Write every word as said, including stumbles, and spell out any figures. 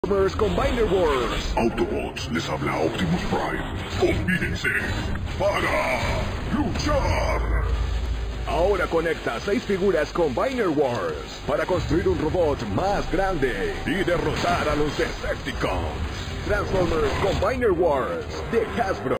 Transformers Combiner Wars. Autobots, les habla Optimus Prime. ¡Combínense para luchar! Ahora conecta seis figuras Combiner Wars para construir un robot más grande y derrotar a los Decepticons. Transformers Combiner Wars de Hasbro.